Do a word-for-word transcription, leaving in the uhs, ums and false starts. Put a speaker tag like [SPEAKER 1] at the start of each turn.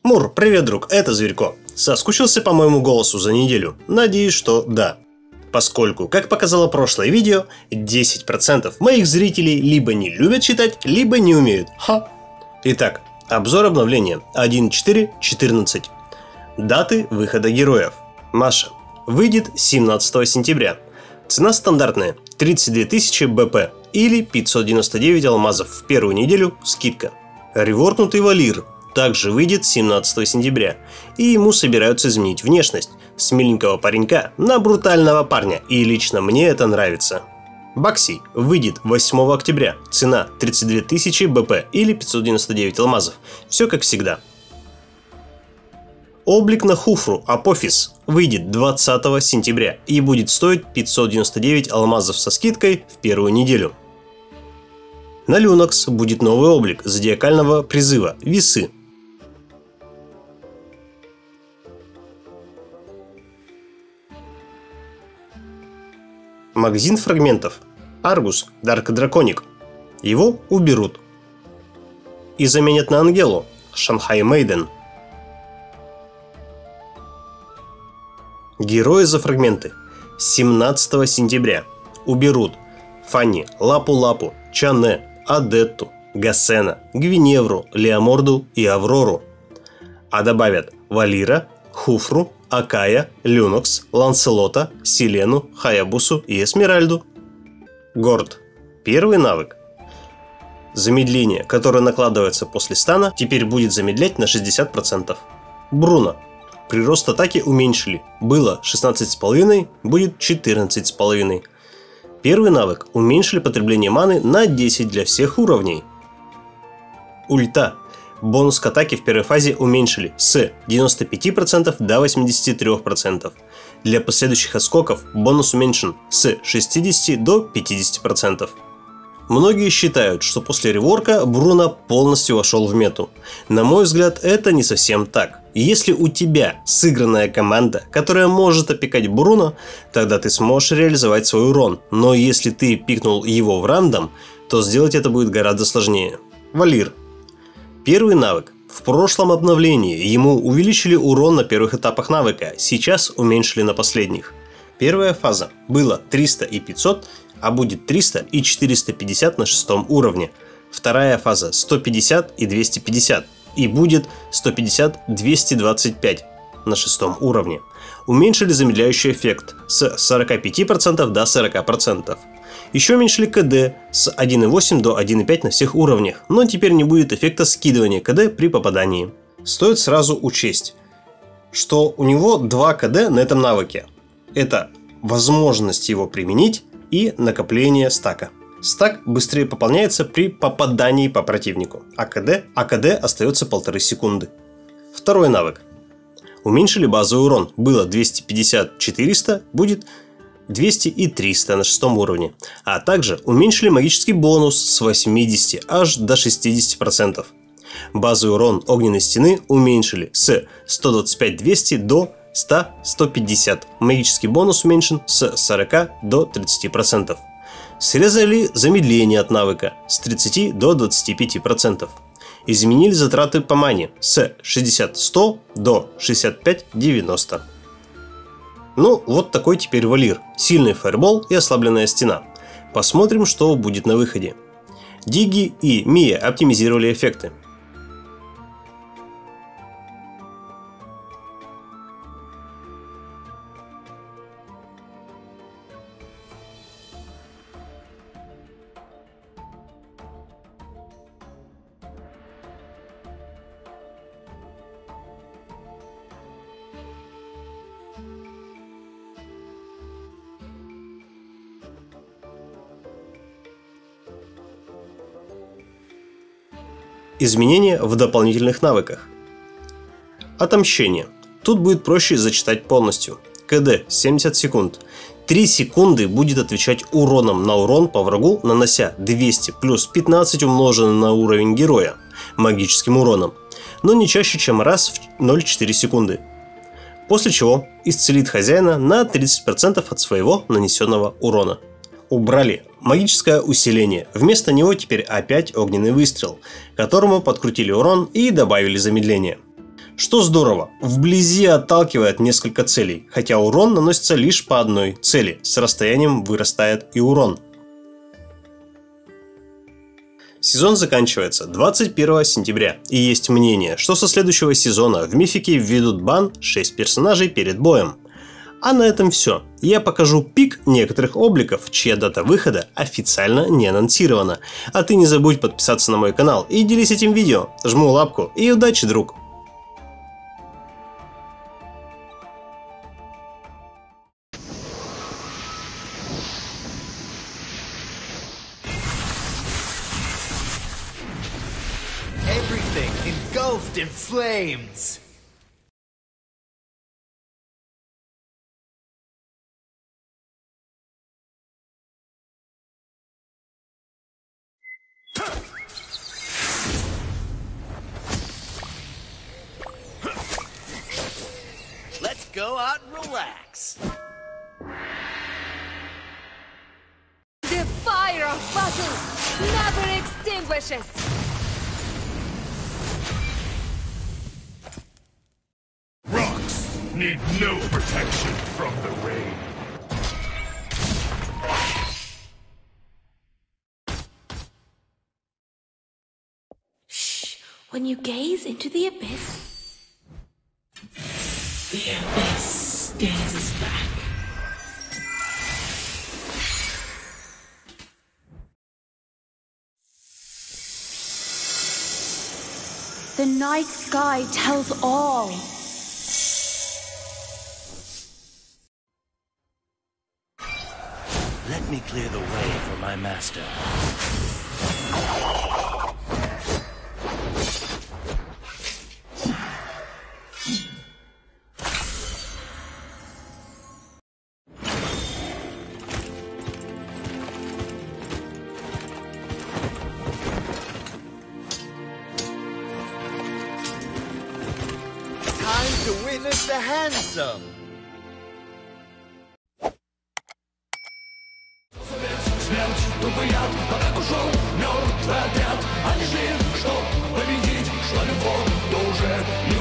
[SPEAKER 1] Мур, привет, друг, это Зверько. Соскучился по моему голосу за неделю? Надеюсь, что да. Поскольку, как показало прошлое видео, десять процентов моих зрителей либо не любят читать, либо не умеют. Ха! Итак, обзор обновления один точка четыре точка четырнадцать. Даты выхода героев. Маша. Выйдет семнадцатого сентября. Цена стандартная тридцать две тысячи бэ пэ или пятьсот девяносто девять алмазов в первую неделю, скидка. Реворкнутый Валир также выйдет семнадцатого сентября, и ему собираются изменить внешность с миленького паренька на брутального парня, и лично мне это нравится. Бакси выйдет восьмого октября, цена тридцать две тысячи бэ пэ или пятьсот девяносто девять алмазов, все как всегда. Облик на Хуфру Апофис выйдет двадцатого сентября и будет стоить пятьсот девяносто девять алмазов со скидкой в первую неделю. На Люнокс будет новый облик зодиакального призыва Весы. Магазин фрагментов Аргус Дарк Драконик. Его уберут и заменят на Ангелу Шанхай Мейден. Герои за фрагменты семнадцатого сентября уберут Фанни, Лапу-Лапу, Чане, Адетту, Гасена, Гвиневру, Леоморду и Аврору. А добавят Валира, Хуфру, Акая, Люнокс, Ланселота, Селену, Хаябусу и Эсмеральду. Горд. Первый навык. Замедление, которое накладывается после стана, теперь будет замедлять на шестьдесят процентов. Бруно. Прирост атаки уменьшили. Было шестнадцать с половиной, будет четырнадцать с половиной. Первый навык. Уменьшили потребление маны на десять для всех уровней. Ульта. Бонус к атаке в первой фазе уменьшили с девяноста пяти процентов до восьмидесяти трёх процентов. Для последующих отскоков бонус уменьшен с шестидесяти до пятидесяти процентов. Многие считают, что после реворка Бруно полностью вошел в мету. На мой взгляд, это не совсем так. Если у тебя сыгранная команда, которая может опекать Бруно, тогда ты сможешь реализовать свой урон. Но если ты пикнул его в рандом, то сделать это будет гораздо сложнее. Валир. Первый навык. В прошлом обновлении ему увеличили урон на первых этапах навыка, сейчас уменьшили на последних. Первая фаза была триста и пятьсот, а будет триста и четыреста пятьдесят на шестом уровне. Вторая фаза сто пятьдесят и двести пятьдесят, и будет сто пятьдесят и двести двадцать пять на шестом уровне. Уменьшили замедляющий эффект с сорока пяти процентов до сорока процентов. Еще уменьшили ка дэ с одной целой восемь десятых до одной целой пять десятых на всех уровнях, но теперь не будет эффекта скидывания ка дэ при попадании. Стоит сразу учесть, что у него два ка дэ на этом навыке. Это возможность его применить и накопление стака. Стак быстрее пополняется при попадании по противнику, а ка дэ, а ка дэ остается полторы секунды. Второй навык. Уменьшили базовый урон. Было двести пятьдесят четыреста, будет двести и триста на шестом уровне. А также уменьшили магический бонус с восьмидесяти аж до шестидесяти процентов. Базовый урон огненной стены уменьшили с ста двадцати пяти двухсот до ста — ста пятидесяти. Магический бонус уменьшен с сорока до тридцати процентов. Срезали замедление от навыка с тридцати до двадцати пяти процентов. Изменили затраты по мане с шестидесяти — ста до шестидесяти пяти — девяноста. Ну, вот такой теперь Валир. Сильный фаербол и ослабленная стена. Посмотрим, что будет на выходе. Диги и Мия оптимизировали эффекты. Изменения в дополнительных навыках. Отомщение. Тут будет проще зачитать полностью. ка дэ семьдесят секунд. три секунды будет отвечать уроном на урон по врагу, нанося двести плюс пятнадцать умноженное на уровень героя магическим уроном, но не чаще, чем раз в ноль целых четыре десятых секунды. После чего исцелит хозяина на тридцать процентов от своего нанесенного урона. Убрали магическое усиление. Вместо него теперь опять огненный выстрел, которому подкрутили урон и добавили замедление. Что здорово, вблизи отталкивает несколько целей, хотя урон наносится лишь по одной цели, с расстоянием вырастает и урон. Сезон заканчивается двадцать первого сентября, и есть мнение, что со следующего сезона в мифике введут бан шесть персонажей перед боем. А на этом все. Я покажу пик некоторых обликов, чья дата выхода официально не анонсирована. А ты не забудь подписаться на мой канал и делись этим видео. Жму лапку и удачи, друг!
[SPEAKER 2] Everything engulfed in flames. Let's go out and relax.
[SPEAKER 3] The fire of battle never extinguishes.
[SPEAKER 4] Rocks need no protection from the rain.
[SPEAKER 3] Shh. When you gaze into the abyss, the abyss gazes back. The night sky tells all.
[SPEAKER 2] Let me clear the way for my master. Time to witness the handsome.
[SPEAKER 4] Смерть, тупый яд, пока ушел мертвый отряд. Они шли, чтоб победить, что любовь, то уже не